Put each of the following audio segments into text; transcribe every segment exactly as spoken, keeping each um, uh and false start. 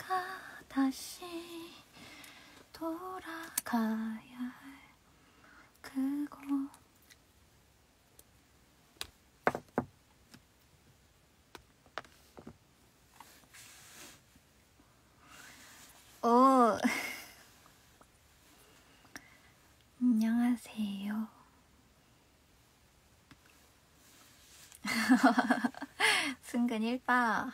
내가 다시 돌아가야 할 그곳. 오. 안녕하세요. 승근 일빠.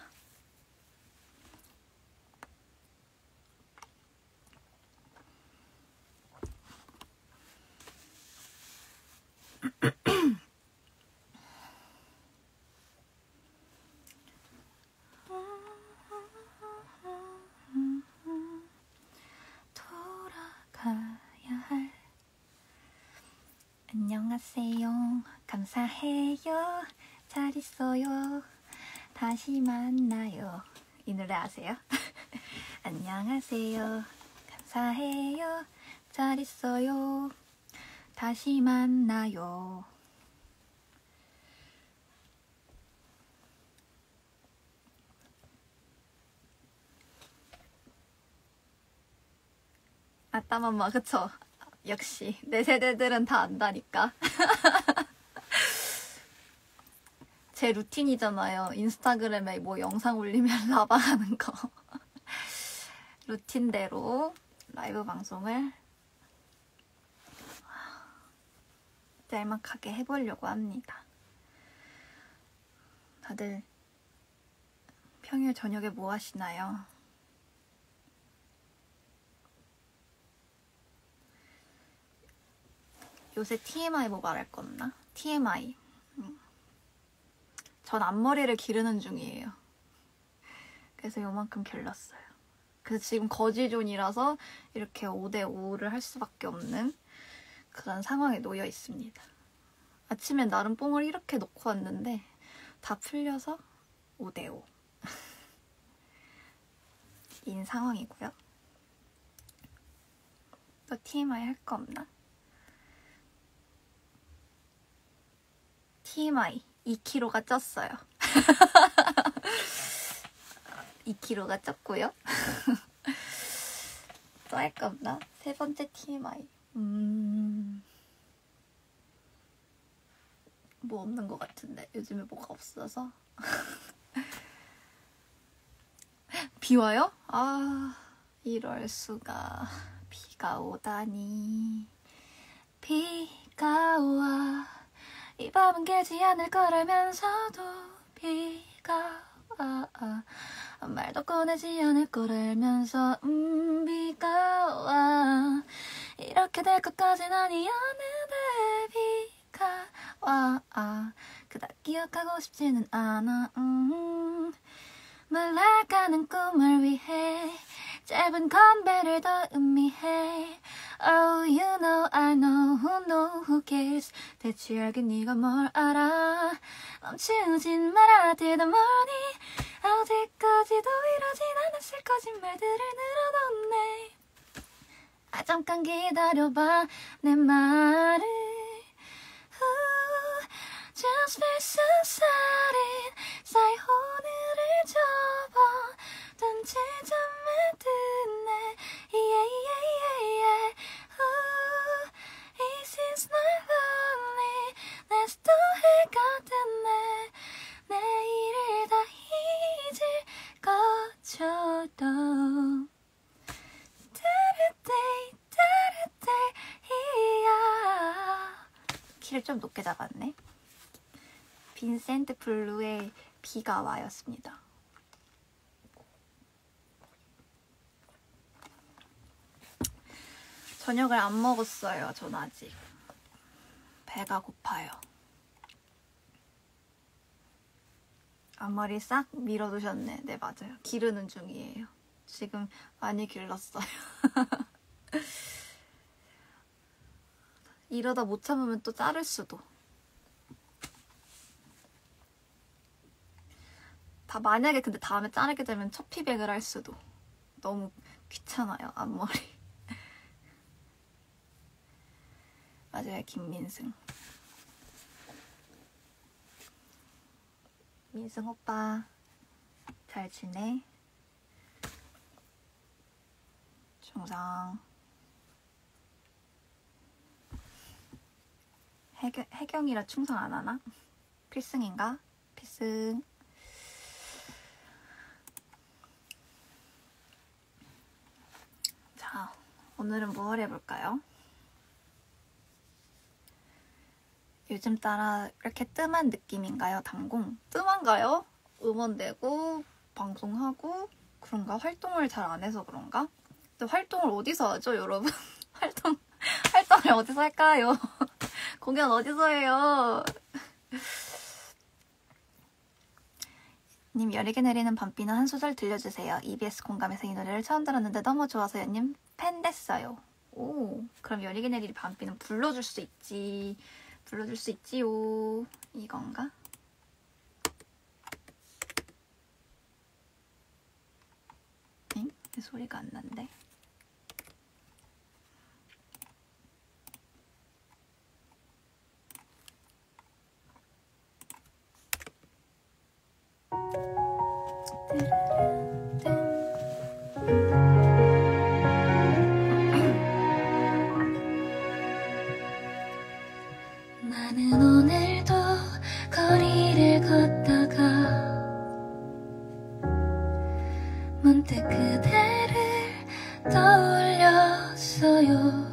돌아가야 할. 안녕하세요. 감사해요. 잘 있어요. 다시 만나요. 이 노래 아세요? 안녕하세요. 감사해요. 잘 있어요. 다시 만나요. 아따맘마 그쵸? 역시 내 세대들은 다 안다니까. 제 루틴이잖아요. 인스타그램에 뭐 영상 올리면 라방하는 거. 루틴대로 라이브 방송을 짤막하게 해보려고 합니다. 다들 평일 저녁에 뭐 하시나요? 요새 티엠아이 뭐 말할 거 없나? 티엠아이. 음. 전 앞머리를 기르는 중이에요. 그래서 요만큼 길렀어요. 그래서 지금 거지존이라서 이렇게 오 대 오를 할 수밖에 없는 그런 상황에 놓여 있습니다. 아침엔 나름 뽕을 이렇게 놓고 왔는데 다 풀려서 오 대 오 인 상황이고요. 또 티엠아이 할 거 없나? 티엠아이 이 킬로그램가 쪘어요. 이 킬로그램가 쪘고요. 또 할 거 없나? 세 번째 티엠아이. 음... 뭐 없는 것 같은데 요즘에 뭐가 없어서. 비 와요? 아, 이럴 수가. 비가 오다니. 비가 와. 이 밤은 개지 않을 거라면서도 비가 와. 말도 꺼내지 않을 거라면서 음 비가 와. 이렇게 될 것까진 아니었는데 비가 와. 그닥 기억하고 싶지는 않아. 음. 말라가는 꿈을 위해 짧은 건배를 더 의미해. Oh you know I know who know who cares. 대체 알긴 네가 뭘 알아. 멈추진 마라 till the morning. 어제까지도 이러진 않았을 거짓말들을 늘어놓네. 아 잠깐 기다려봐 내 말을. Ooh, just be so sorry. 사이 오늘을 접어 던지 잠에 드네. Yeah, yeah, yeah, yeah. Ooh, this is not lonely. 내's 또 해가 됐네. 내일을 다 잊을 거쳐도 따르떼 따르떼 이야. 키를 좀 높게 잡았네. 빈센트 블루의 비가 와였습니다. 저녁을 안 먹었어요. 전 아직 배가 고파요. 앞머리 싹 밀어두셨네. 네 맞아요. 기르는 중이에요. 지금 많이 길렀어요. 이러다 못 참으면 또 자를 수도. 다 만약에 근데 다음에 자르게 되면 첫 피백을 할 수도. 너무 귀찮아요 앞머리. 맞아요 김민승. 민승 오빠 잘 지내? 중상. 해경, 해경이라 충성 안 하나? 필승인가? 필승. 자, 오늘은 뭘 해볼까요? 요즘 따라 이렇게 뜸한 느낌인가요, 당공? 뜸한가요? 음원내고 방송하고 그런가? 활동을 잘 안 해서 그런가? 근데 활동을 어디서 하죠, 여러분? 활동, 활동을 어디서 할까요? 공연 어디서 해요? 님, 여리게 내리는 밤비는 한 소절 들려주세요. 이비에스 공감에서 이 노래를 처음 들었는데 너무 좋아서 연님 팬 됐어요. 오, 그럼 여리게 내리는 밤비는 불러줄 수 있지. 불러줄 수 있지요. 이건가? 응? 소리가 안 난대. 나는 오늘도 거리를 걷다가 문득 그대를 떠올렸어요.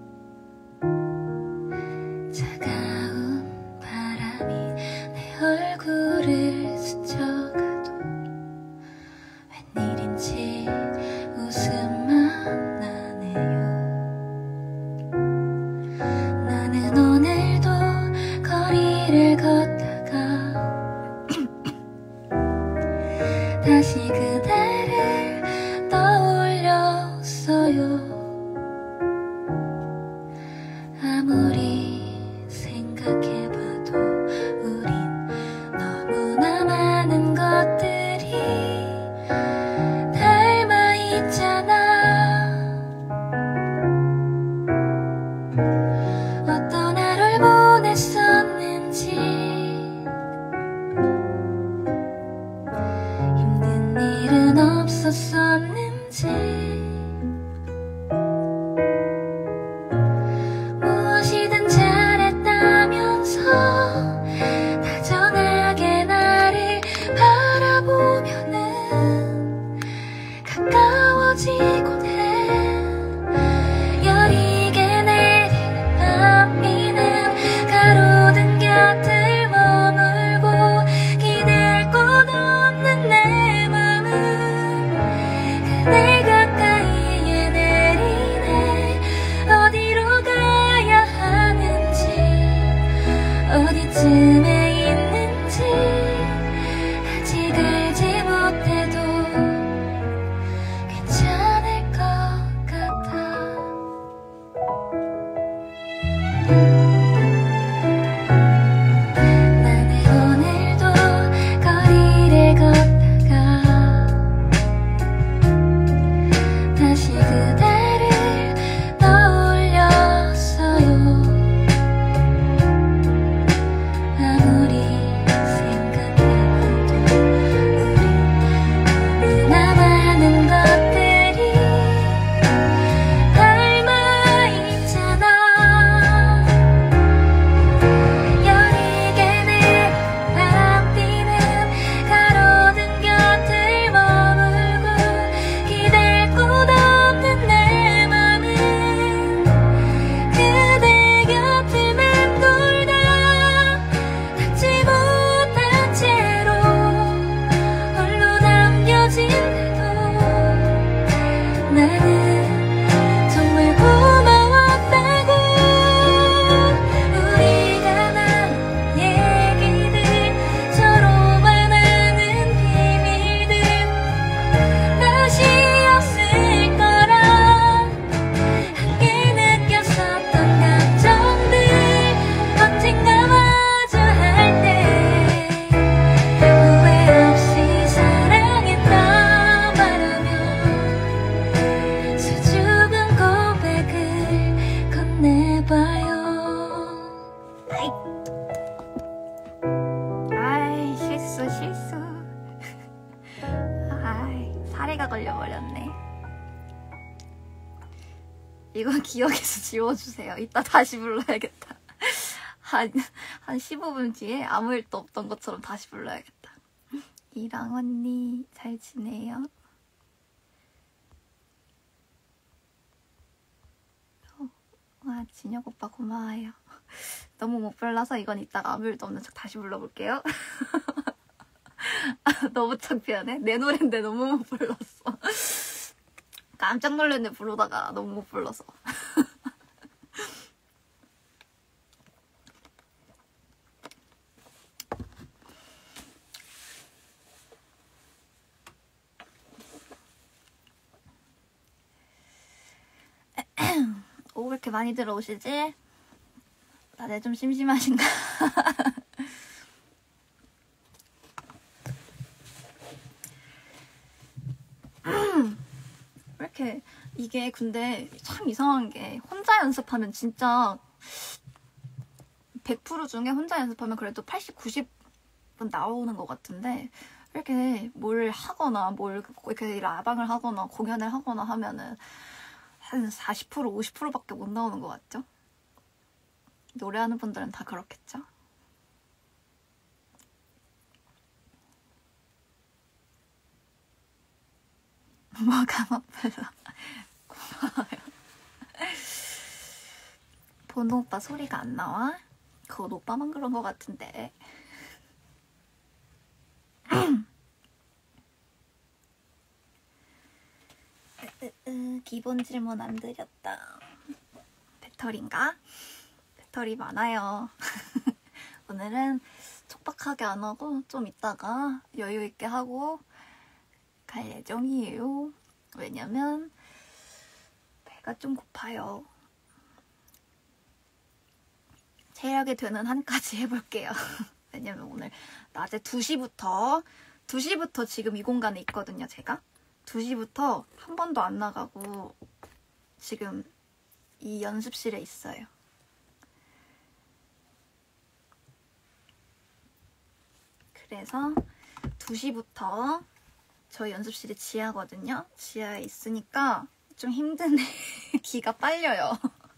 차가운 바람이 내 얼굴을 스쳐가도 웬일인지 웃음만 나네요. 나는 오늘도 거리를 걷다가 다시 그대를 떠올렸어요. 아무리 생각해봐도 우린 너무나 많은 것들이 닮아 있잖아. 어떤 하루를 보냈었는지 힘든 일은 없었었는지 무엇이든 잘했다면서 다정하게 나를 바라보면은 가까워지곤 해. 여리게 내리는 밤비는 가로등 곁을 머물고 기댈 곳 없는 내 맘은 그대 가까이에 내리네. 어디로 가야 하는지 어디쯤에 있는지 아직 알지 못해도 괜찮을 것 같아. 나는 오늘도 거리를 걷다가 다시 그대를 떠올렸어요. 아무리 생각해봐도 우리 너무나 많은 것들이 닮아 있잖아. 여리게 내린 밤비는 가로등 곁을 머물고 기댈 곳 없는 내 맘은 그대 곁을 맴돌다 닿지 못한 채로 홀로 남겨진대도 나는 정말 고마웠다고. 우리가 나눈 얘기들 서로 말하는 비밀들 다시 없을 거라 함께 느꼈었던 감정들 언젠가 마주할 때 후회 없이 사랑했다 말하며 수줍은 고백을 건네봐요. 아이, 실수, 실수. 아이, 사례가 걸려버렸네. 이거 기억해서 지워주세요. 이따 다시 불러야겠다. 한, 한 십오 분 뒤에 아무 일도 없던 것처럼 다시 불러야겠다. 이랑 언니 잘 지내요? 어, 와, 진혁 오빠 고마워요. 너무 못 불러서 이건 이따가 아무 일도 없는 척 다시 불러볼게요. 너무 창피하네. 내 노랜데 너무 못 불렀어. 깜짝 놀랐네, 부르다가 너무 못 불러서. 오, 왜 이렇게 많이 들어오시지? 다들 좀 심심하신가? 왜 이렇게 이게 근데 참 이상한 게 혼자 연습하면 진짜 백 퍼센트 중에 혼자 연습하면 그래도 팔십, 구십은 나오는 것 같은데 이렇게 뭘 하거나 뭘 이렇게 라방을 하거나 공연을 하거나 하면은 한 사십 퍼센트, 오십 퍼센트밖에 못 나오는 것 같죠? 노래하는 분들은 다 그렇겠죠? 뭐가 아파서 고마워요. 보노 오빠 소리가 안 나와? 그건 오빠만 그런 것 같은데. 기본 질문 안 드렸다. 배터리인가? 배터리 많아요. 오늘은 촉박하게 안 하고 좀 이따가 여유 있게 하고 갈 예정이에요. 왜냐면 배가 좀 고파요. 체력이 되는 한까지 해볼게요. 왜냐면 오늘 낮에 두 시부터 두 시부터 지금 이 공간에 있거든요. 제가 두 시부터 한 번도 안 나가고 지금 이 연습실에 있어요. 그래서 두 시부터 저희 연습실이 지하거든요. 지하에 있으니까 좀 힘드네. 기가 빨려요.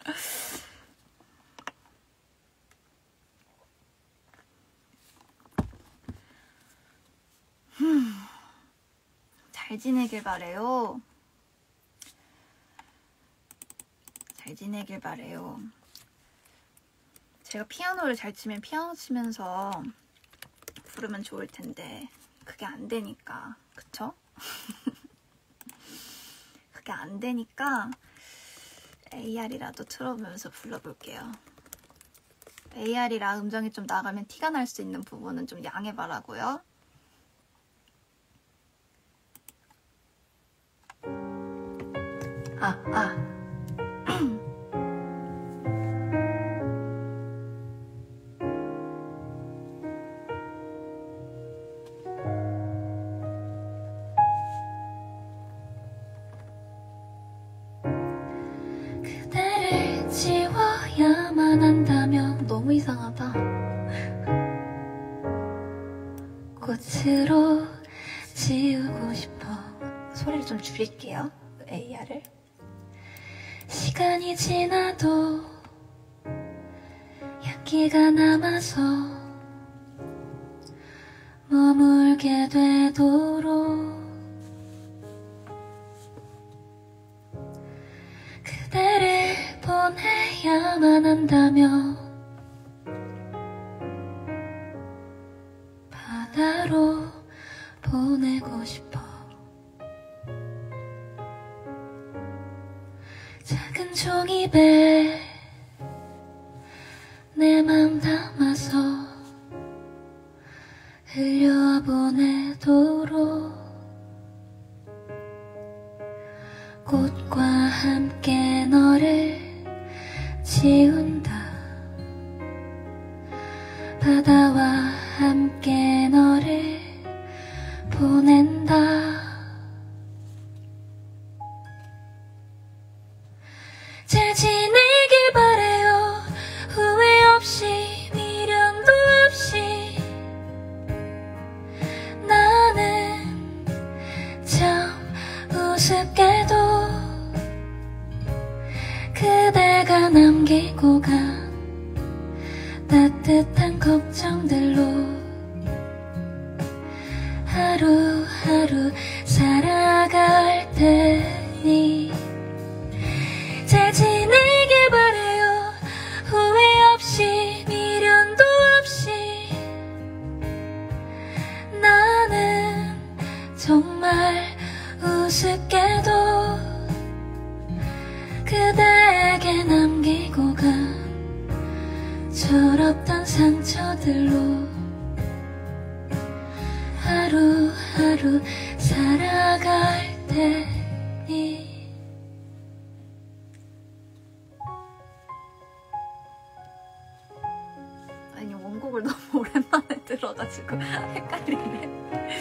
잘 지내길 바래요. 잘 지내길 바래요. 제가 피아노를 잘 치면 피아노 치면서 부르면 좋을 텐데 그게 안 되니까, 그쵸? 그게 안 되니까 에이알이라도 틀어보면서 불러볼게요. 에이알이라 음정이 좀 나가면 티가 날 수 있는 부분은 좀 양해바라고요. 아, 아. 그대를 지워야만 한다면 너무 이상하다. 꽃으로 지우고 싶어. 소리를 좀 줄일게요. 에이알을. 시간이 지나도 향기가 남아서 머물게 되도록 그대를 보내야만 한다면 바다로 보내고 싶어. 작은 종이배 내 맘 담아서 흘려보내도록 꽃과 함께 너를 지운다. 바다와 함께 너를 보낸다. 잘 지내길 바래요. 후회 없이 미련도 없이. 나는 참 우습게도 걱정들로 하루하루 살아갈 테니 잘 지내길 바래요. 후회 없이 미련도 없이 나는 정말 우습게도 그대에게 남기고 간 철없던 상처들로 하루하루 살아갈 테니 아니 원곡을 너무 오랜만에 들어가지고 헷갈리네.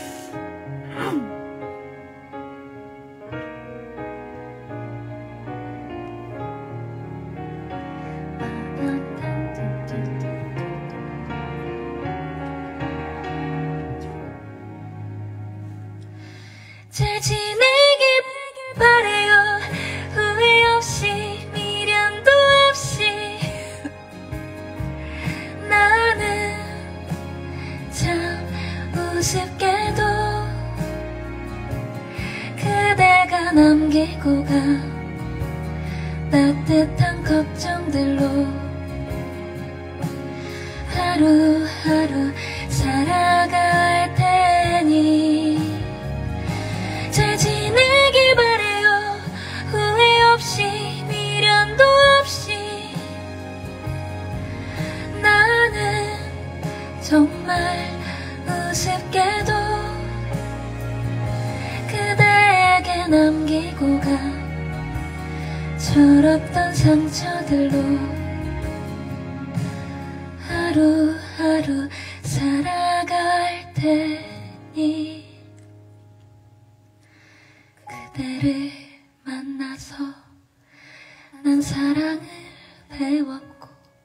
잘 지내길 바래요. 후회 없이 미련도 없이 나는 참 우습게도 그대가 남기고 간 따뜻한 걱정들로 하루하루 살아갈 테니 잘 지내길 바래요. 후회 없이 미련도 없이 나는 정말 우습게도 그대에게 남기고 간 철없던 상처들로 하루하루 살아갈 테니 그대를 만나서 난 사랑을 배웠고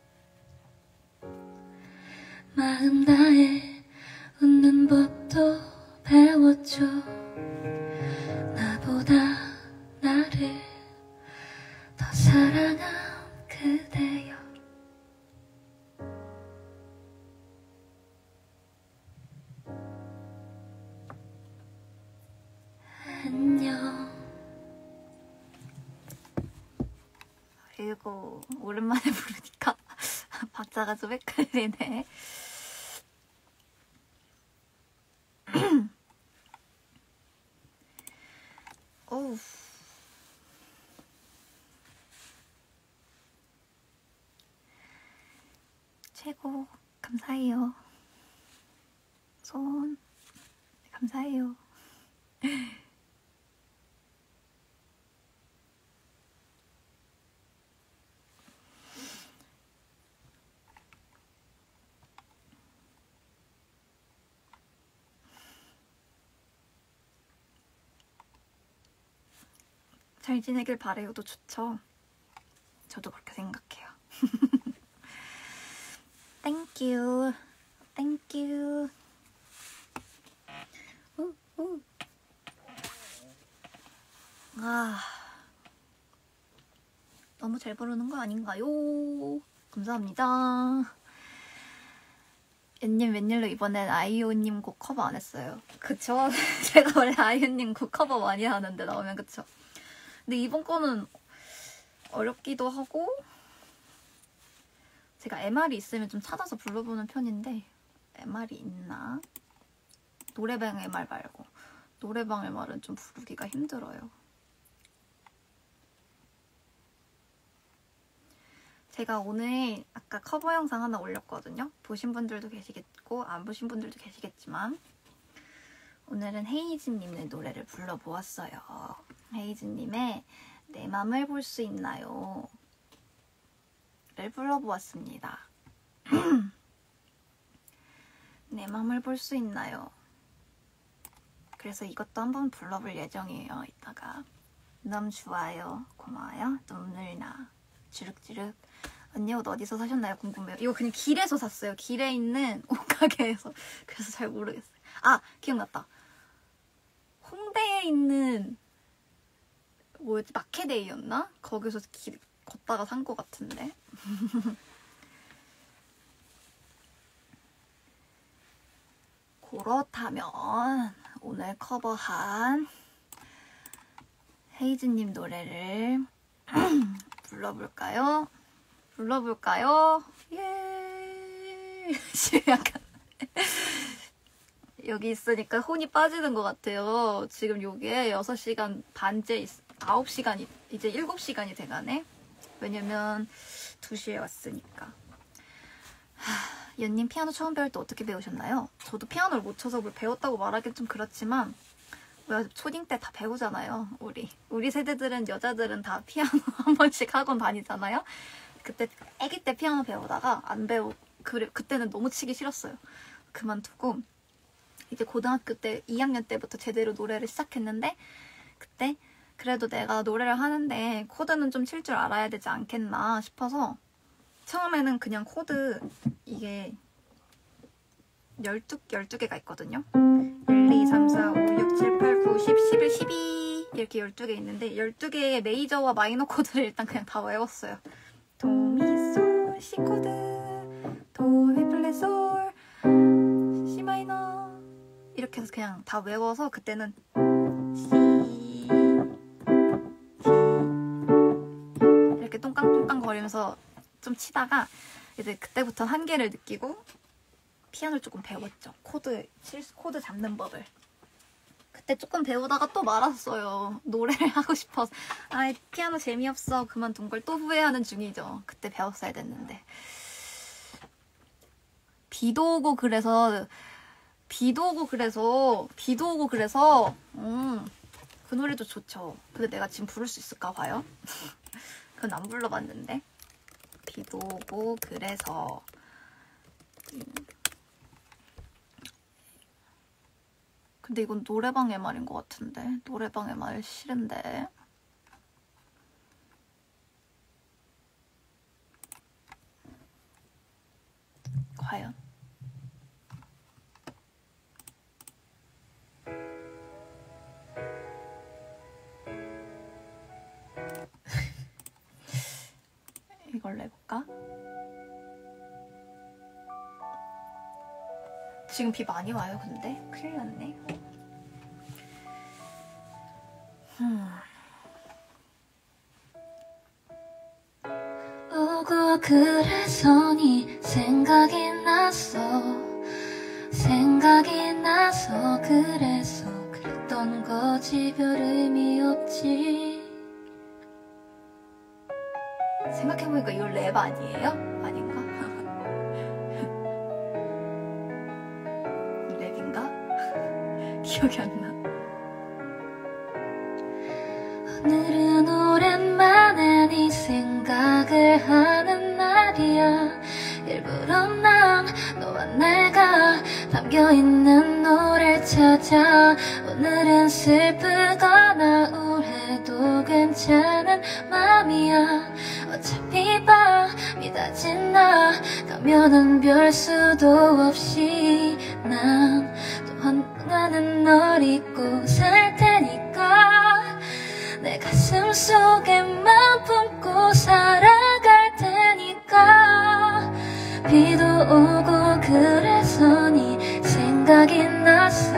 마음 다해 웃는 법도 배웠죠. 나보다 나를 더 사랑한 그대여. 안녕. 이거 오랜만에 부르니까 박자가 좀 헷갈리네. 어우. 최고 감사해요. 손 감사해요. 잘 지내길 바래요도 좋죠. 저도 그렇게 생각해요. 땡큐 땡큐. 우, 우. 아, 너무 잘 부르는 거 아닌가요? 감사합니다. 웬님 웬일로 이번엔 아이유님 곡 커버 안 했어요. 그쵸? 제가 원래 아이유님 곡 커버 많이 하는데 나오면 그쵸? 근데 이번 거는 어렵기도 하고 제가 엠알이 있으면 좀 찾아서 불러보는 편인데 엠알이 있나? 노래방 엠알 말고 노래방 엠알은 좀 부르기가 힘들어요. 제가 오늘 아까 커버 영상 하나 올렸거든요. 보신 분들도 계시겠고 안 보신 분들도 계시겠지만 오늘은 헤이즈님의 노래를 불러보았어요. 헤이즈님의 내 맘을 볼 수 있나요? 를 불러보았습니다. 내 맘을 볼 수 있나요? 그래서 이것도 한번 불러볼 예정이에요. 이따가. 너무 좋아요. 고마워요. 눈물 나. 주룩주룩. 언니 옷 어디서 사셨나요? 궁금해요. 이거 그냥 길에서 샀어요. 길에 있는 옷가게에서. 그래서 잘 모르겠어요. 아! 기억났다. 홍대에 있는 뭐였지? 마케데이였나? 거기서 길, 걷다가 산 것 같은데. 그렇다면 오늘 커버한 헤이즈님 노래를 불러볼까요? 불러볼까요? 예. 지금 약간 여기 있으니까 혼이 빠지는 것 같아요. 지금 요게 여섯 시간 반째, 있, 아홉 시간이, 이제 일곱 시간이 돼가네. 왜냐면 두 시에 왔으니까. 하, 연님 피아노 처음 배울 때 어떻게 배우셨나요? 저도 피아노를 못 쳐서 뭘 배웠다고 말하기는 좀 그렇지만 왜 초딩 때 다 배우잖아요. 우리 우리 세대들은, 여자들은 다 피아노 한 번씩 학원 다니잖아요. 그때 아기 때 피아노 배우다가 안 배우 그래, 그때는 너무 치기 싫었어요. 그만두고 이제 고등학교 때 이 학년 때부터 제대로 노래를 시작했는데, 그때 그래도 내가 노래를 하는데 코드는 좀 칠 줄 알아야 되지 않겠나 싶어서 처음에는 그냥 코드 이게 열두, 열두 개가 있거든요. 일, 이, 삼, 사, 오, 육, 칠, 팔, 구, 십, 십일, 십이 이렇게 열두 개 있는데 열두 개의 메이저와 마이너 코드를 일단 그냥 다 외웠어요. 도, 미, 솔, 시 코드, 도, 미, 플랫, 솔, 시 마이너 이렇게 해서 그냥 다 외워서 그때는 시, 시 이렇게 똥깡똥깡 거리면서 좀 치다가 이제 그때부터 한계를 느끼고 피아노를 조금 배웠죠. 코드, 코드 잡는 법을. 그때 조금 배우다가 또 말았어요. 노래를 하고 싶어서. 아, 피아노 재미없어. 그만둔 걸 또 후회하는 중이죠. 그때 배웠어야 됐는데. 비도 오고 그래서 비도 오고 그래서 비도 오고 그래서 음, 그 노래도 좋죠. 근데 내가 지금 부를 수 있을까 봐요. 그건 안 불러봤는데. 비도 오고 그래서 음. 근데 이건 노래방의 말인 것 같은데. 노래방의 말 싫은데. 과연? 이걸 내볼까? 지금 비 많이 와요, 근데? 큰일 났네. 음. 오고 그래서 네 생각이 났어. 생각이 나서 그래서 그랬던 거지 별 의미 없지. 생각해보니까 이거 랩 아니에요? 아닌가? 랩인가? 기억이 안 나. 오늘은 오랜만에 네 생각을 하는 날이야. 일부러 난 너와 내가 담겨있는 노래를 찾아. 오늘은 슬프거나 우울해도 괜찮은 맘이야. 어차피 밤이 다 지나 가면은 별 수도 없이 난 또 언젠가는 널 잊고 살 테니까. 내 가슴 속에만 품고 살아갈 테니까. 비도 오고 그래서 네 생각이 났어.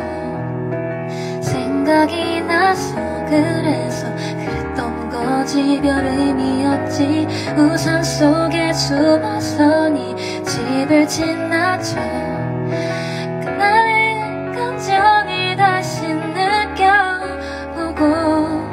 생각이 나서 그래서 그랬던 거지 별 의미 없지. 우산 속에 숨어서 네 집을 지나쳐. 그날의 감정을 다시 느껴보고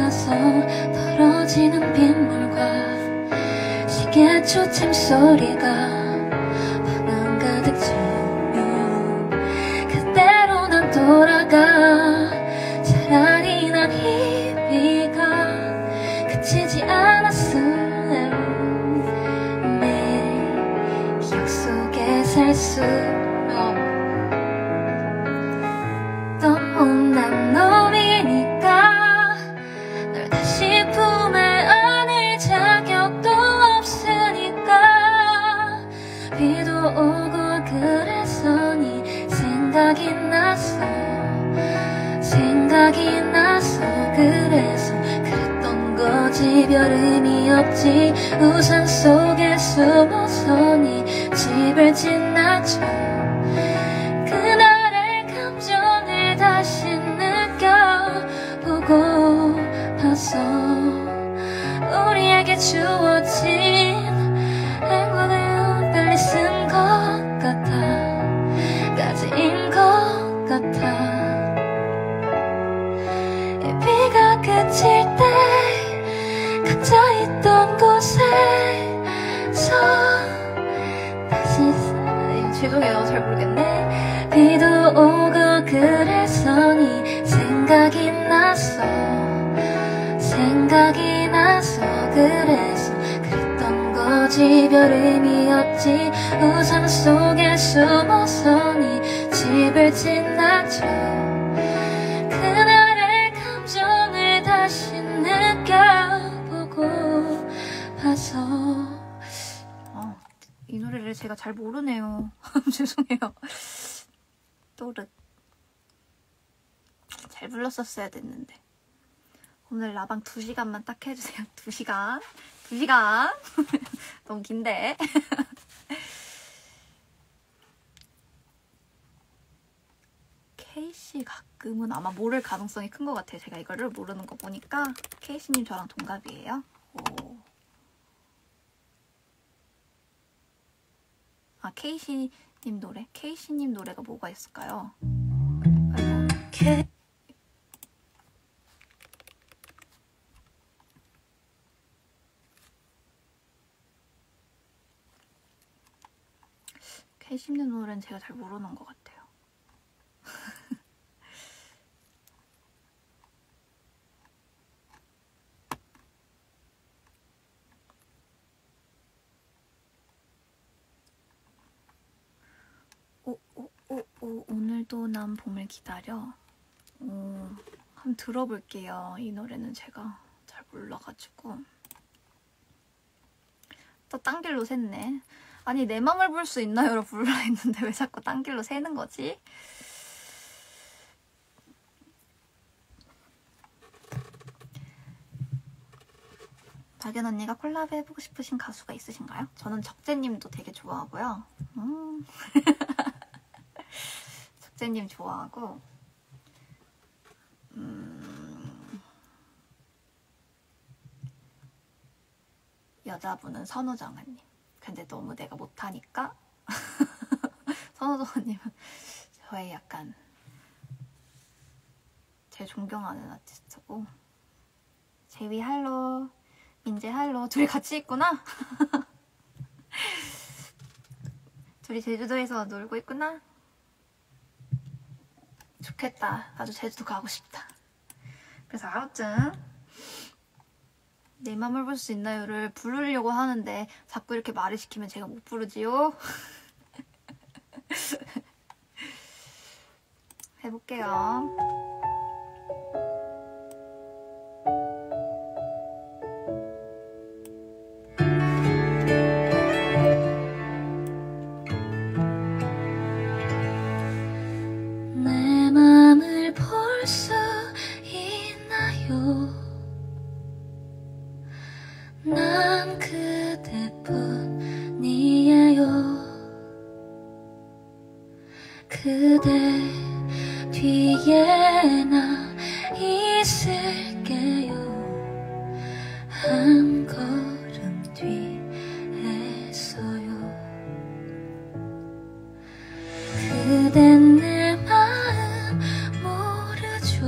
떨어지는 빗물과 시계 초침 소리가 방안 가득 채우면 그대로 난 돌아가. 차라리 난 이 비가 그치지 않았음. 내 기억 속에 살수록 너무 난 놈이니까. 다시 품에 안을 자격도 없으니까. 비도 오고 그래서 네 생각이 나서. 생각이 나서 그래서 그랬던 거지 별 의미 없지. 우산 속에 숨어서 네 집을 지나쳐. 그날의 죄송해요. 잘 모르겠네. 비도 오고 그래서 네 생각이 나서 생각이 나서 그래서 그랬던 거지 별 의미 없지 우산 속에 숨어서 네 집을 지나쳐 그날의 감정을 다시 느껴보고 봐서 어, 이 노래를 제가 잘 모르네요. 죄송해요. 또르 잘 불렀었어야 됐는데. 오늘 라방 두 시간만 딱 해주세요. 두 시간. 두 시간. 너무 긴데. 케이씨 가끔은 아마 모를 가능성이 큰 것 같아요. 제가 이거를 모르는 거 보니까 케이씨님 저랑 동갑이에요. 오. 아, 케이씨님 노래? 케이씨님 노래가 뭐가 있을까요? 아이고. 그 케이씨님 노래는 제가 잘 모르는 것 같아요. 오, 오, 오, 오, 오늘도 난 봄을 기다려. 오, 한번 들어볼게요. 이 노래는 제가 잘 몰라가지고. 또 딴 길로 샜네. 아니, 내 맘을 볼 수 있나요로 불러 했는데 왜 자꾸 딴 길로 새는 거지? 박연 언니가 콜라보 해보고 싶으신 가수가 있으신가요? 저는 적재님도 되게 좋아하고요. 음. 적재님 좋아하고 음. 여자분은 선우정아님. 근데 너무 내가 못하니까 선우정아님은 저의 약간 제일 존경하는 아티스트고. 제위 할로, 민재 할로. 둘이 같이 있구나. 둘이 제주도에서 놀고 있구나. 좋겠다. 나도 제주도 가고 싶다. 그래서 아무튼 내 맘을 볼 수 있나요를 부르려고 하는데 자꾸 이렇게 말을 시키면 제가 못 부르지요. 해볼게요. 내 맘을 볼 수 있나요? 난 그대뿐이에요. 그대 뒤에 나 있을게요. 한 걸음 뒤에서요. 그댄 내 마음 모르죠.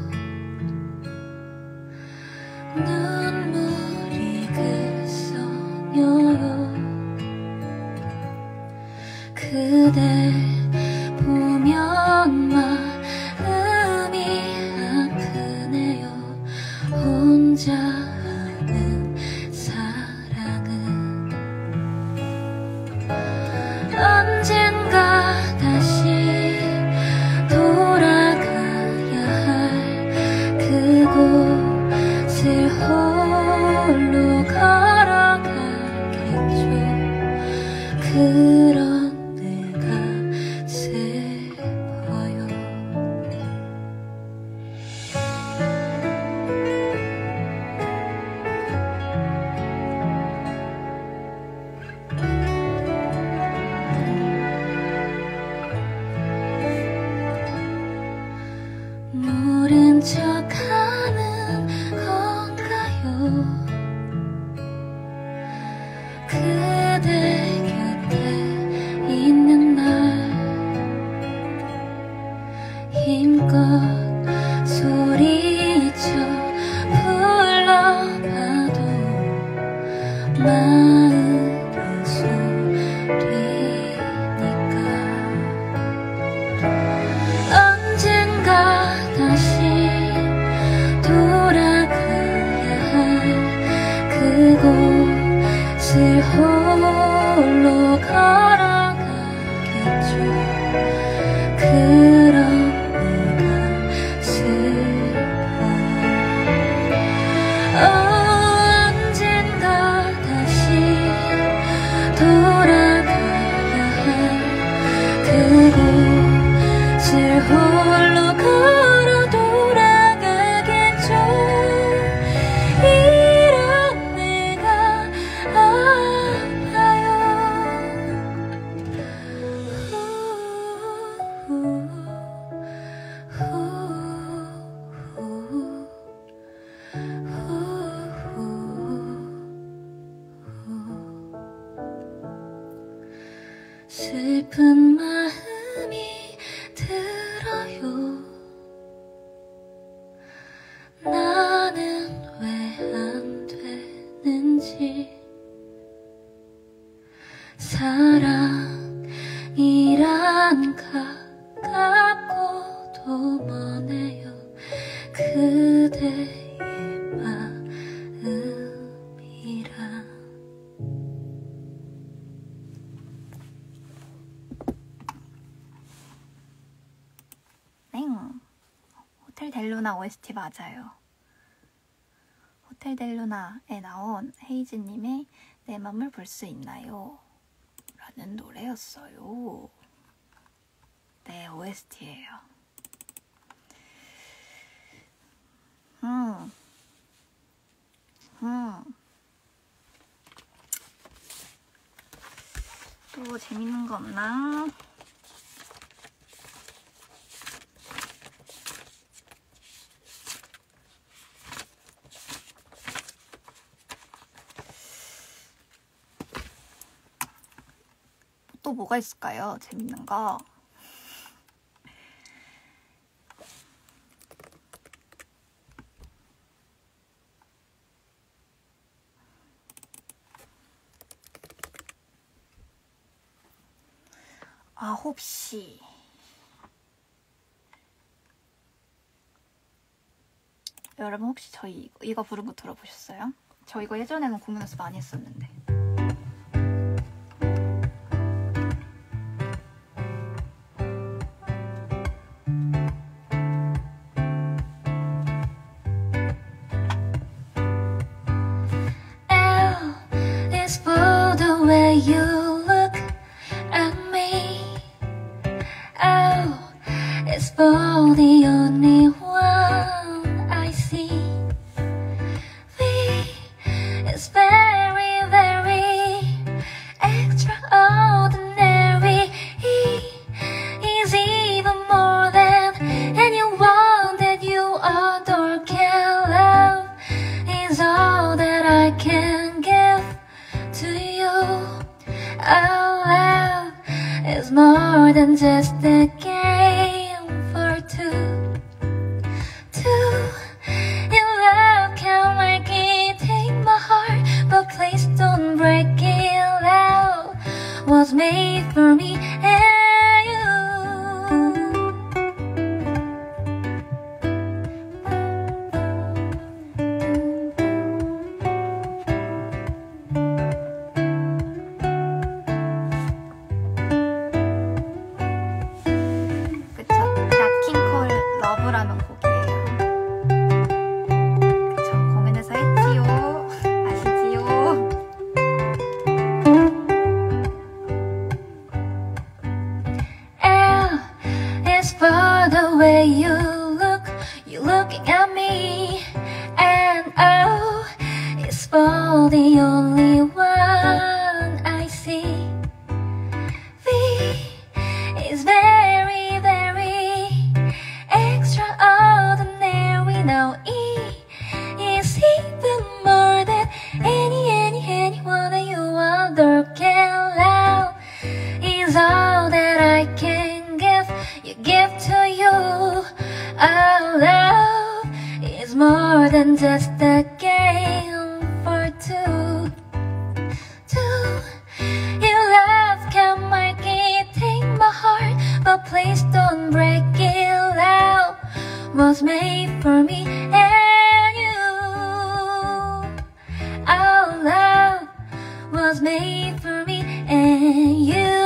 눈물이 글썽여요. 그대 보면 마음이 아프네요. 혼자 하는 사랑은 언젠가 다시 돌아가야 할 그곳을 홀로 걸어가겠죠. 그런 내가 슬퍼요. 모른 척하는 건가요? 그대 곁에 있는 날 힘껏 소리쳐 불러봐도 마음의 소리니까 홀로 걸어 돌아가겠죠. 이런 내가 아파요. 슬픈 마음이 들어요. 나는 왜 안 되는지. 사랑이란 가깝고도 머네요. 그대의 마음이란. 땡! 호텔 델루나 오에스티 맞아요. 호텔 델루나에 나온 헤이즈님의 내 맘을 볼 수 있나요? 라는 노래였어요. 네, 오에스티예요. 음. 음. 또 재밌는 거 없나? 또 뭐가 있을까요? 재밌는 거. 아, 혹시 여러분 혹시 저희 이거, 이거 부른 거 들어보셨어요? 저 이거 예전에는 공연에서 많이 했었는데. L is for the way you look at me. O is for the only one I see. V is very, very extraordinary. E is even more than anyone that you adore. Can love is all that I can give to you. Our love is more than just a game for two. Two, your love can make it take my heart, but please don't break it. Love was made for me and you. 그쵸? 낫킹콜 러브라는 곡이에요. 그쵸? 공연에서 했지요. 아시지요? L is for the way you look, you're looking at me. And O is for the only one I see. V is very, very extraordinary. Now E is even more than any, any, anyone that you adore. Can love is all that I can give, you give to you. Our love is more than just a game for two. Two, your love can make it take my heart, but please don't break it. Love was made for me and you. Our love was made for me and you.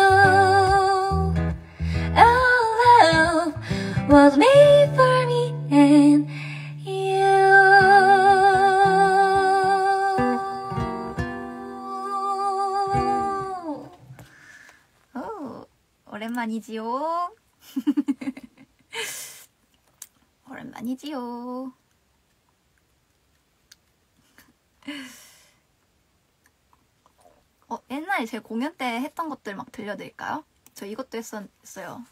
Our love was made for me and you. 오, 오랜만이지요. 오랜만이지요. 어, 옛날에 제 공연 때 했던 것들 막 들려드릴까요? 저 이것도 했었어요.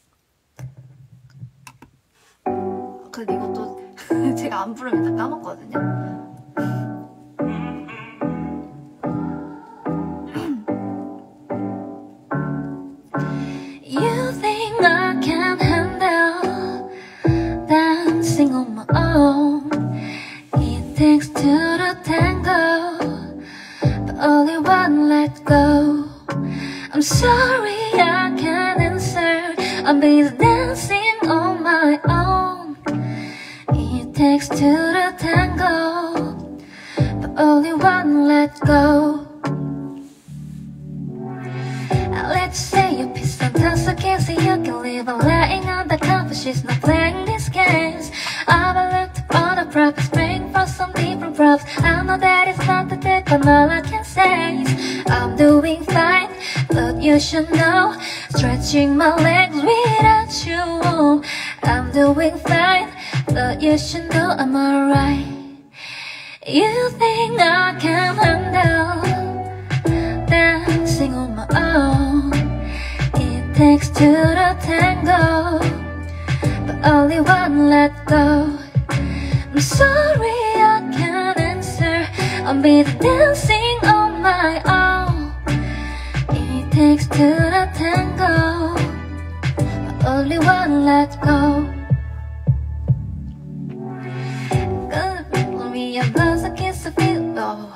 근데 이것도 제가 안 부르면 다 까먹거든요. You think I can handle dancing on my own? It takes two to tango, but only one let go. I'm sorry I can't answer. I'm busy dancing on my own. It takes two to tango, but only one let go. Let's say you piss and toss so can't see you can live on lying on the comfort. She's not playing these games. I've looked on the props, praying for some different props. I know that it's not the dead, but all I can say is I'm doing fine, but you should know, stretching my legs without you. I'm doing fine, but you should know I'm alright. You think I can handle dancing on my own? It takes two to tango, but only one let go. I'm sorry I can't answer. I'm busy dancing on my own. It takes two to tango, but only one let go. Let me a buzz, a kiss, a feel. Oh.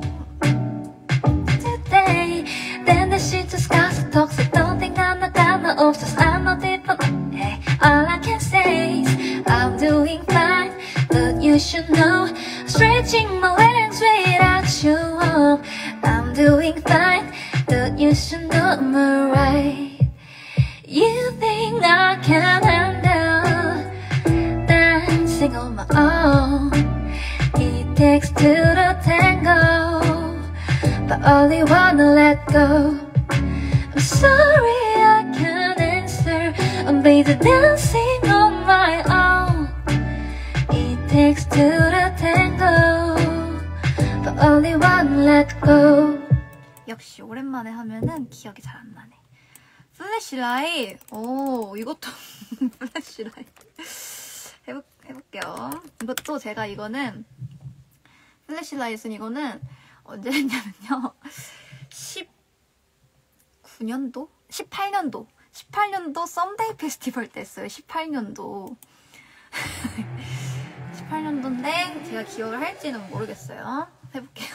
Today, then the shit just got so toxic. Don't think I'm not gonna obsess. I'm not different. Hey, all I can say is I'm doing fine, but you should know, stretching my legs without you. I'm doing fine, but you should know I'm alright. You think I can handle dancing on my own? It takes two to tango, but only one to let go. I'm sorry I can't answer. I'm busy dancing on my own. It takes two to tango, but only one let go. 역시 오랜만에 하면은 기억이 잘 안 나네. 플래시라이트. 오, 이것도 플래시라이트. 해볼, 해볼게요. 이것도 제가 이거는 플래시라이트는 이거는 언제 했냐면요. 십구 년도? 십팔 년도. 십팔 년도 썸데이 페스티벌 때 했어요. 십팔 년도. 십팔 년도인데 제가 기억을 할지는 모르겠어요. 해볼게요.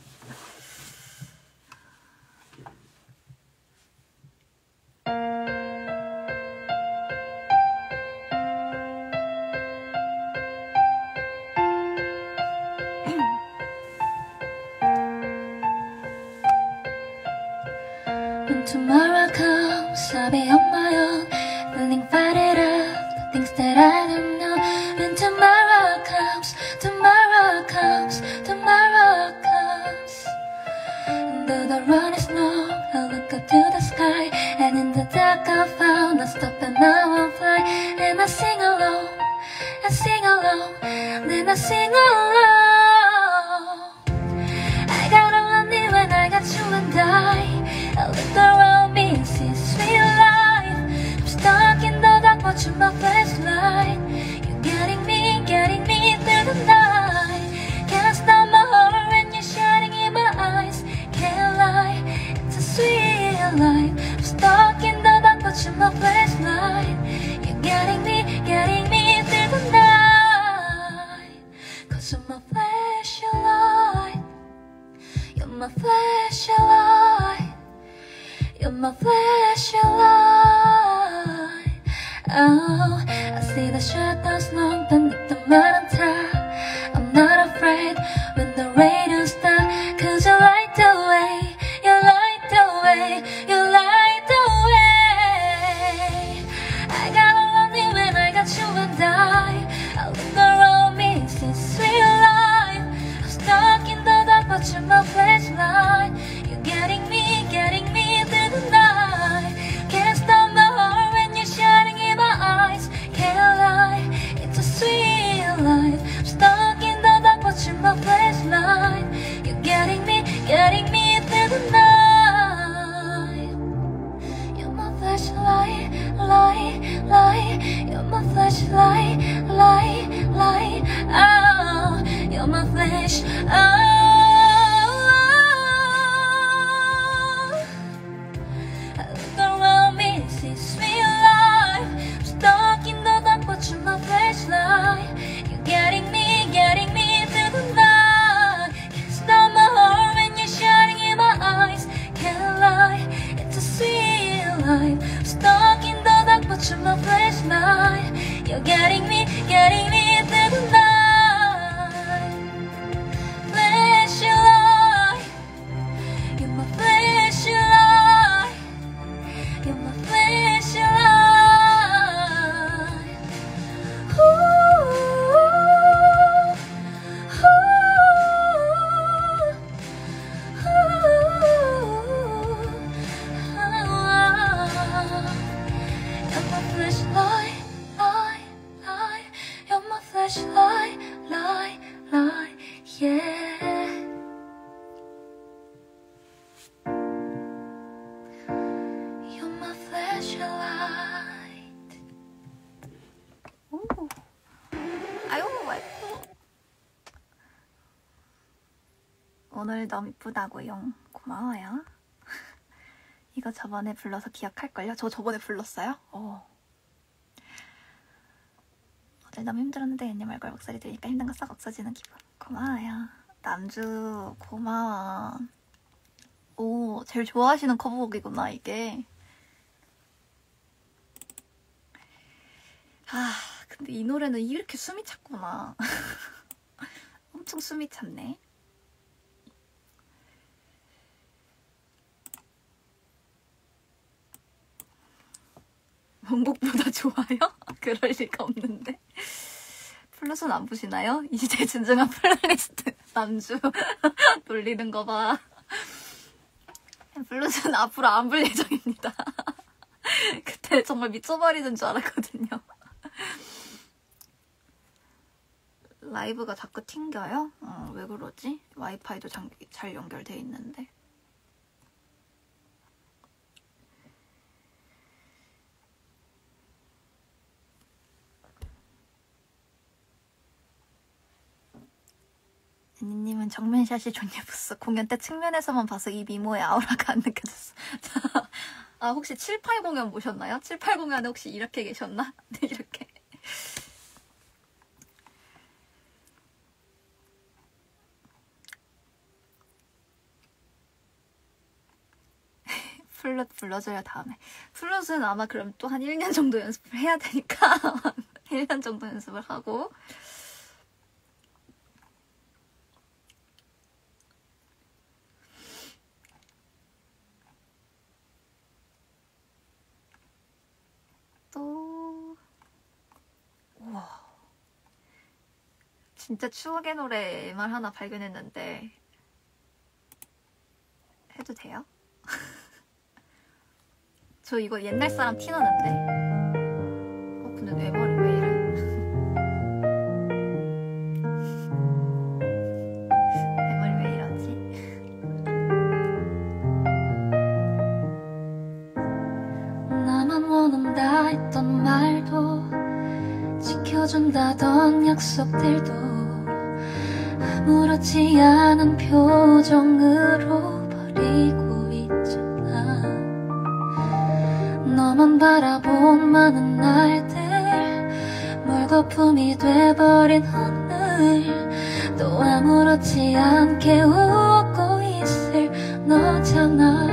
When tomorrow comes, I'll be on my own, feeling fired up, the things that I don't know. When tomorrow comes, tomorrow comes, tomorrow comes. And though the road is long, I look up to the sky, and in the dark I found I stop and now I'll fly. And I sing along, I sing along, then I sing along. I got all I need when I got you and I. I look around me and see sweet life. I'm stuck in the dark watching my flashlight. You're getting me, getting me through the night. Can't stop my heart when you're shining in my eyes. Can't lie, it's a sweet life. I'm stuck in the dark watching my flashlight. You're getting me, getting me through the night. Cause you're my flashlight. You're my flashlight. You're my flashlight. Oh, I see the shadows long beneath the mountain top. I'm not afraid when the rain is dark, cause you light the way, you light the way, you light the way. I got all I need when I got you and I. I look around me and see sweet life. I'm stuck in the dark watching my flashlight. You're getting me, getting me through the night. Can't stop my heart when you're shining in my eyes. Can't lie, it's a sweet 오늘 너무 이쁘다고요. 고마워요. 이거 저번에 불러서 기억할걸요? 저 저번에 불렀어요? 어. 어제 너무 힘들었는데 언니 말걸 목소리 들으니까 힘든 거 싹 없어지는 기분. 고마워요. 남주 고마워. 오, 제일 좋아하시는 커버곡이구나 이게. 아, 근데 이 노래는 이렇게 숨이 찼구나. 엄청 숨이 찼네. 원곡보다 좋아요? 그럴 리가 없는데. 플러스는 안 보시나요? 이제 진정한 플레이리스트 남주 돌리는 거 봐. 플러스는 앞으로 안 볼 예정입니다. 그때 정말 미쳐버리는 줄 알았거든요. 라이브가 자꾸 튕겨요? 어, 왜 그러지? 와이파이도 장, 잘 연결돼 있는데. 언니님은 정면샷이 좋냐 봤어. 공연 때 측면에서만 봐서 이 미모의 아우라가 안 느껴졌어. 아, 혹시 칠, 팔 공연 보셨나요? 칠, 팔 공연에 혹시 이렇게 계셨나? 네, 이렇게. 플룻 불러줘요, 다음에. 플룻은 아마 그럼 또 한 일 년 정도 연습을 해야 되니까 일 년 정도 연습을 하고. 또 우와, 진짜 추억의 노래만 하나 발견했는데 해도 돼요? 저 이거 옛날 사람 티나는데. 어, 근데 내 머리 왜 이래? 내 머리 왜 이러지? 나만 원한다 했던 말도 지켜준다던 약속들도 아무렇지 않은 표정으로 버리고 있잖아. 너만 바라본 많은 날들 물거품이 돼버린 오늘 또 아무렇지 않게 웃고 있을 너잖아.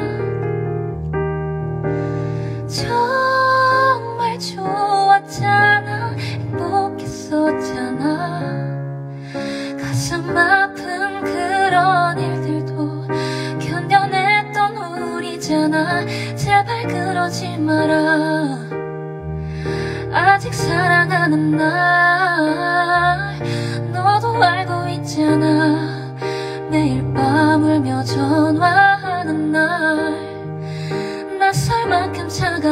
정말 좋았잖아. 행복했었잖아. 가슴 아픈 그런 일들도 견뎌냈던 우리잖아. 제발 그러지 마라. 아직 사랑하는 날 너도 알고 있잖아. 매일 밤 울며 전화하는 날 낯설 만큼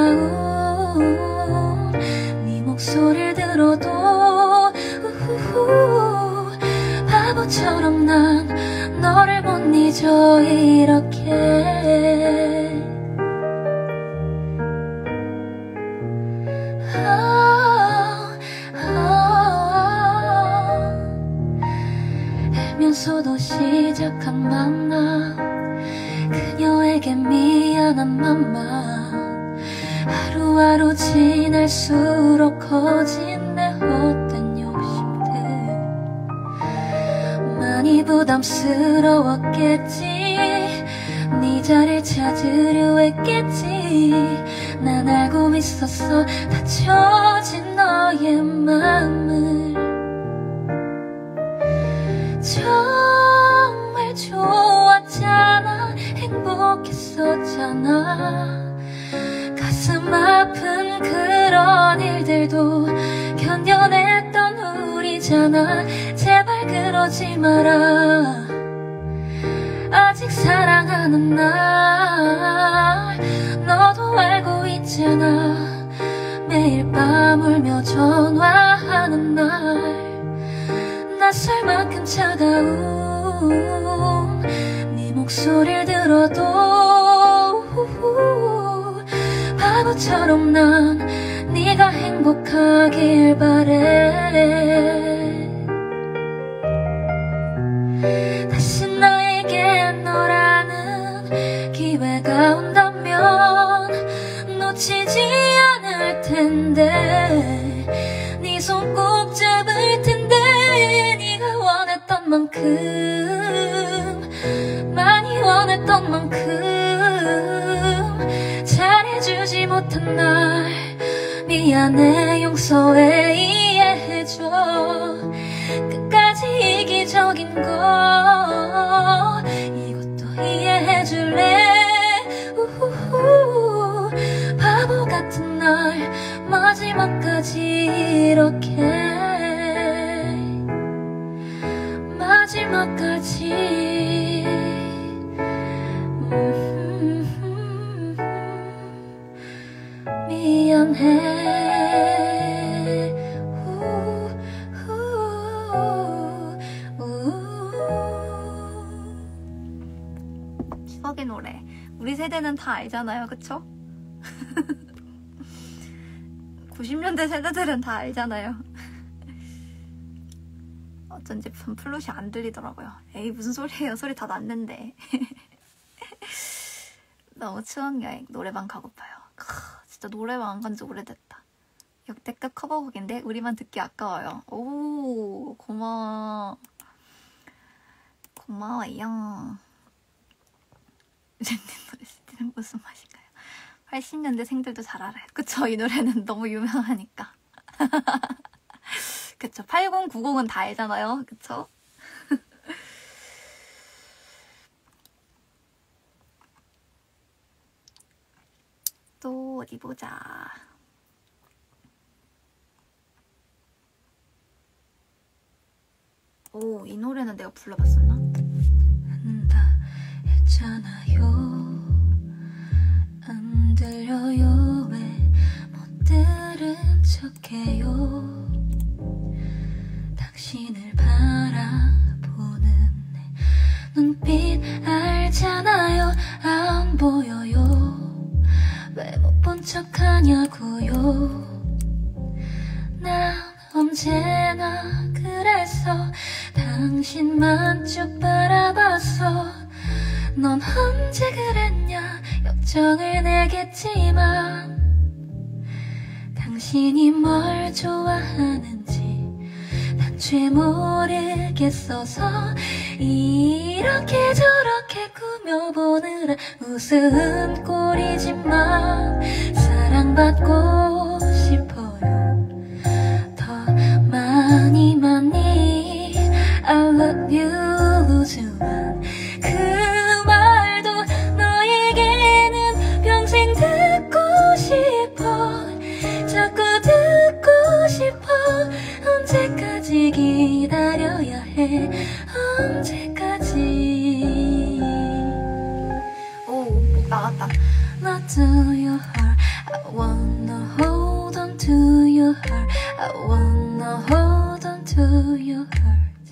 차가운 네 목소리를 들어도 우후후 바보처럼 난 너를 못 잊어 이렇게. 아, 아, 알면서도 시작한 만남 그녀에게 미안한 맘만 하루하루 지날수록 커진 내 헛된 욕심들 많이 부담스러웠겠지. 네 자리를 찾으려 했겠지. 난 알고 있었어 다쳐진 너의 마음을. 정말 좋았잖아. 행복했었잖아. 가슴 아픈 그런 일들도 견뎌냈던 우리잖아. 제발 그러지 마라. 아직 사랑하는 날 너도 알고 있잖아. 매일 밤 울며 전화하는 날 낯설 만큼 차가운 네 목소리를 들어도 우후, 바보처럼 난 네가 행복하길 바래. 다시 나에게 텐데 네 손 꼭 잡을 텐데 네가 원했던 만큼 많이 원했던 만큼 잘해주지 못한 날 미안해 용서해 이해해줘 끝까지 이기적인 거 이것도 이해해줄래 우후후 바보 같은 날 마지막까지 이렇게 마지막까지 음, 미안해 우, 우, 우. 추억의 노래 우리 세대는 다 알잖아요, 그쵸? 구십 년대 세대들은 다 알잖아요. 어쩐지 플룻이 안 들리더라고요. 에이 무슨 소리예요, 소리 다 났는데. 너무 추억여행 노래방 가고파요. 크, 진짜 노래방 안 간 지 오래됐다. 역대급 커버곡인데 우리만 듣기 아까워요. 오 고마워 고마워요. 랜님 노래 스틸은 무슨 맛인가요? 팔십 년대 생들도 잘 알아요. 그쵸? 이 노래는 너무 유명하니까. 그쵸? 팔십, 구십은 다 알잖아요. 그쵸? 또 어디 보자. 오, 이 노래는 내가 불러봤었나? 한다 했잖아요 안 들려요 왜 못 들은 척해요 당신을 바라보는 내 눈빛 알잖아요 안 보여요 왜 못 본 척하냐고요 난 언제나 그래서 당신만 쭉 바라봤어 넌 언제 그랬냐 역정을 내겠지만 당신이 뭘 좋아하는지 난죄 모르겠어서 이렇게 저렇게 꾸며보느라 우스운 꼴이지만 사랑받고 싶어요 더 많이 많이 I love you지만 그 말도 너에게는 평생 듣고 싶어 자꾸 듣고 싶어 언제까지 기다려야 해 언제까지 오, 목 나갔다. Not to your heart I wanna hold on to your heart I wanna hold on to your heart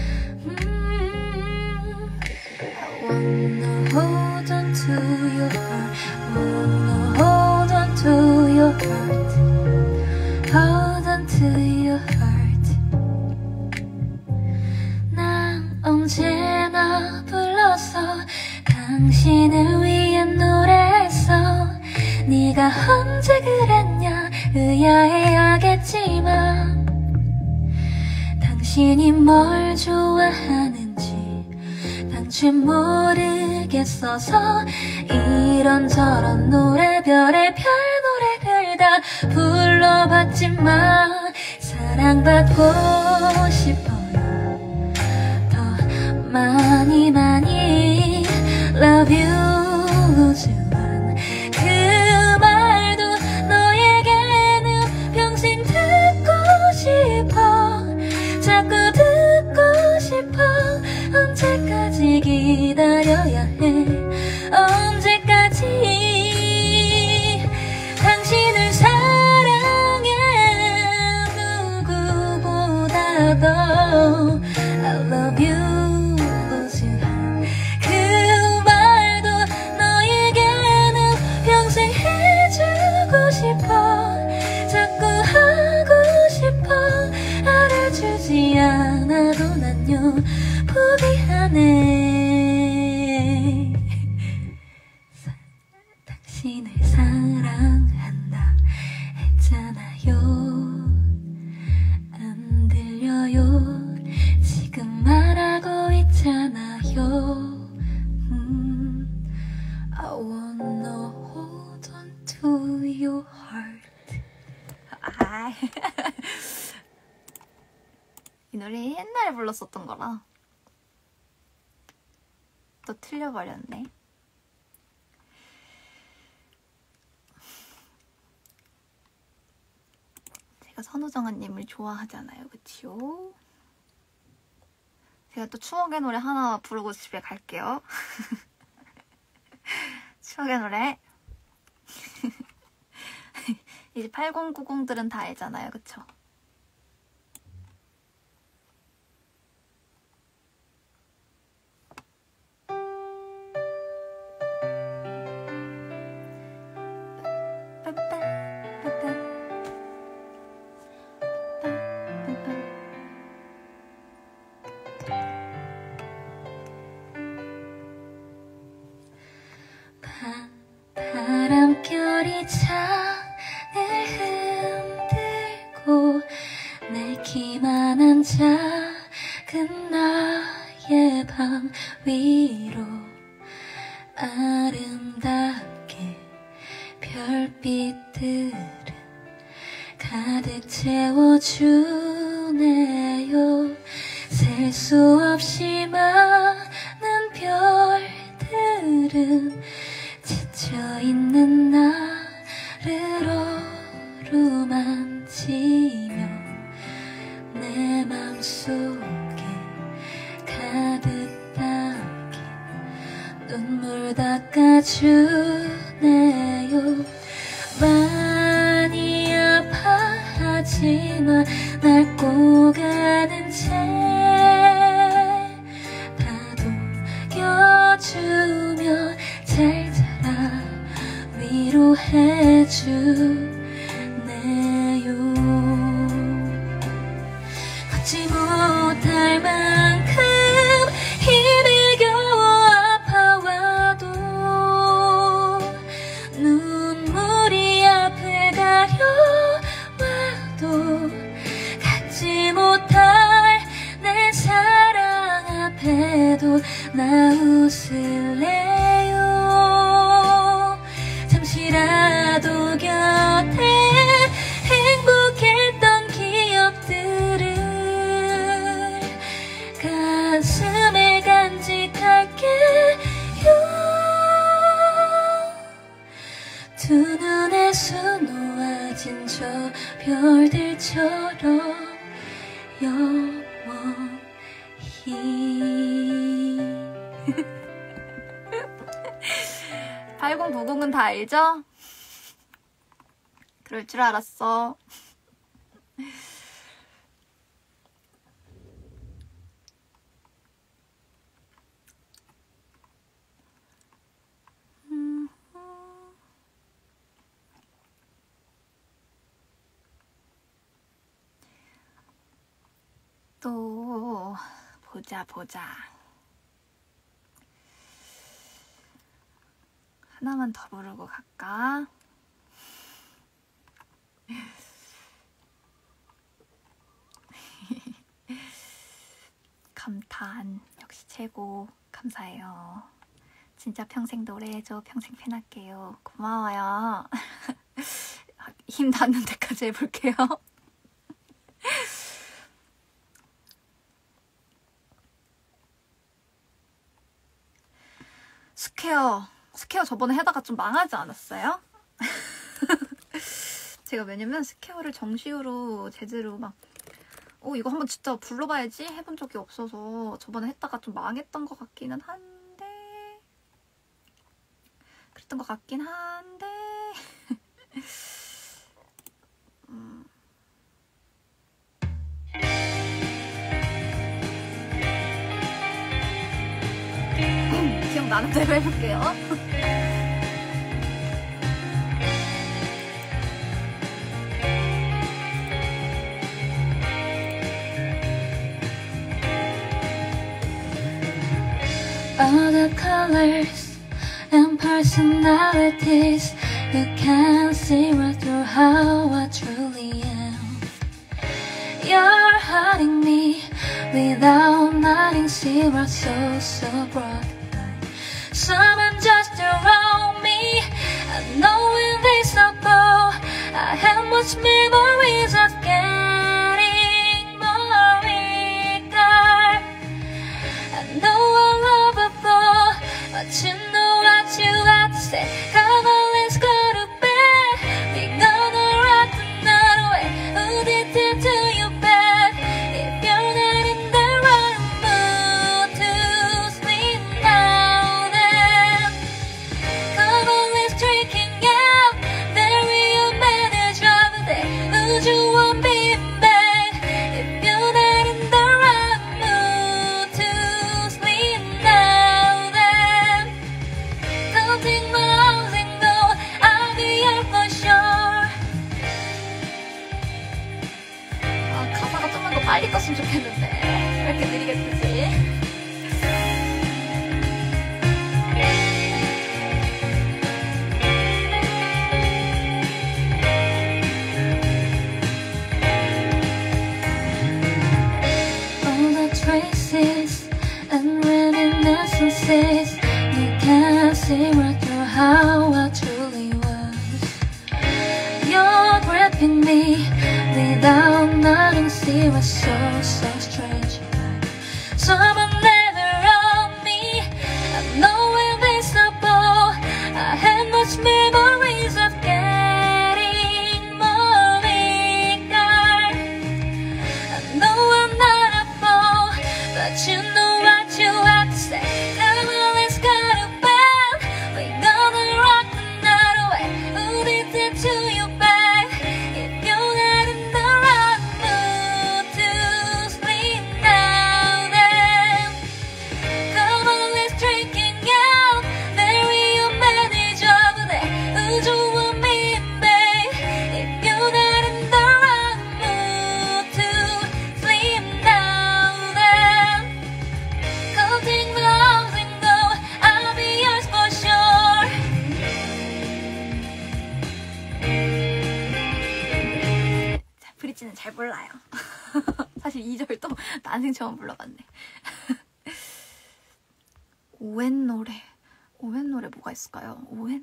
mm. I wanna hold on to your heart wanna hold on to your heart hold on to your heart 난 언제나 불렀어 당신을 위해 노래했어 네가 언제 그랬냐 의아해하겠지만 당신이 뭘 좋아하는지 난죄 모르겠어서 이런저런 노래 별의별 노래를 다 불러봤지만 사랑받고 싶어요 더 많이 많이 love you지만 그 말도 너에게는 평생 듣고 싶어 자꾸 듣고 싶어 언제까지 기다려야 해 언제까지 당신을 사랑해 누구보다도 I love you 그 말도 너에게는 평생 해주고 싶어 자꾸 하고 싶어 알아주지 않아도 난요 포기하네 당신을 사랑한다 했잖아 아. 이 노래 옛날에 불렀었던 거라 또 틀려버렸네. 제가 선우정아님을 좋아하잖아요, 그치요? 제가 또 추억의 노래 하나 부르고 집에 갈게요. 추억의 노래. 이제 팔공구공들은 다 알잖아요, 그쵸? 바람결이 창을 흔들고 내 기만한 작은 나의 방 위로 아름답게 별빛들은 가득 채워주네요. 셀 수 없이 많은 별들은 지쳐있는 나를 어루만지며 내 맘속에 가득 담긴 눈물 닦아주네요. 많이 아파하지만 날 꼭 아는 채 다독여주며 잘 자라 위로해주네요. 걷지 못할 만큼 힘을 겨워 아파와도 눈물이 앞을 가려와도 갖지 못할 내 사랑 앞에도 나 웃을래요. 잠시라도 곁에 행복했던 기억들을 가슴에 간직할게요. 두 눈에 수놓아진 저 별들처럼 영원히. 팔공구공은 다 알죠? 그럴 줄 알았어. 또 보자 보자. 하나만 더 부르고 갈까? 감탄 역시 최고. 감사해요. 진짜 평생 노래해줘. 평생 팬할게요. 고마워요. 힘 닿는 데까지 해볼게요. 스퀘어 스퀘어 저번에 해다가 좀 망하지 않았어요? 제가 왜냐면 스퀘어를 정식으로 제대로 막 어, 이거 한번 진짜 불러봐야지 해본 적이 없어서 저번에 했다가 좀 망했던 것 같기는 한데 그랬던 것 같긴 한데 음. 기억나는 대로 해볼게요. All the colors and personalities, you can see right through how I truly am. You're hurting me without nothing, see what's so, so broad. Someone just around me, I know when they stop, I have much memories of getting more weaker. I know I love before, but you know what you have to say. Come on, let's go to bed. We're gonna rock the night away. Who did it to you bad? If you're not in the right mood to sleep now, then come on, let's drink and out. Then we'll manage of the day. Would you want me back? If you're not in the right mood to sleep now, then come take my arms and go. I'll be here for sure. 아, 가사가 좀만 더 빨리 떴으면 좋겠는데 왜 이렇게 느리게 뜨지? All the traces and reminiscences. You can't see right through how I truly was. You're gripping me without nothing. See what's so, so strange. Someone never on me. I know invisible. I have much memories of getting more weaker. I know I'm not a fool, but you know what you have to say. Come on, let's go to bed. We're gonna rock the night away. Who did it to you back? If you're not in the right mood to sleep now, then come on, let's drink and out. Then we'll manage of the day. Would you want me back? If you're not in the right mood to sleep now, then come take my arms and go. I'll be yours for sure. 자, 브릿지는 잘 몰라요. 사실 이 절도 난생 처음 불러봤네. 오엔 노래. 오엔 노래 뭐가 있을까요? 오엔?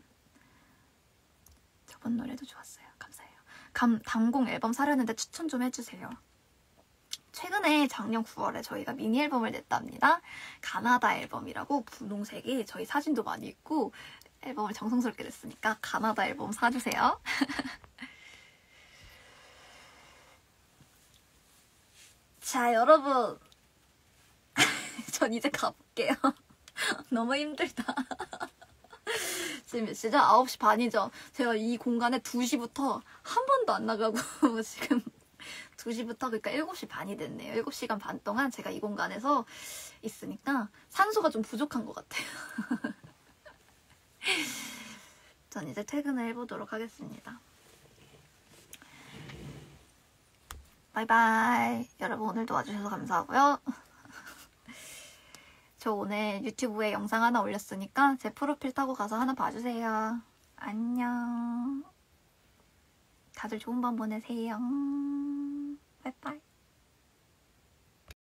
저번 노래도 좋았어요. 감사해요. 감, 당공 앨범 사려는데 추천 좀 해주세요. 최근에 작년 구월에 저희가 미니 앨범을 냈답니다. 가나다 앨범이라고 분홍색에 저희 사진도 많이 있고 앨범을 정성스럽게 냈으니까 가나다 앨범 사주세요. 자, 여러분. 전 이제 가볼게요. 너무 힘들다. 지금 몇 시죠? 아홉 시 반이죠? 제가 이 공간에 두 시부터 한 번도 안 나가고 지금 두 시부터 그러니까 일곱 시 반이 됐네요. 일곱 시간 반 동안 제가 이 공간에서 있으니까 산소가 좀 부족한 것 같아요. 전 이제 퇴근을 해보도록 하겠습니다. 바이바이. 여러분 오늘도 와주셔서 감사하고요. 저 오늘 유튜브에 영상 하나 올렸으니까 제 프로필 타고 가서 하나 봐주세요. 안녕. 다들 좋은 밤 보내세요. 바이바이.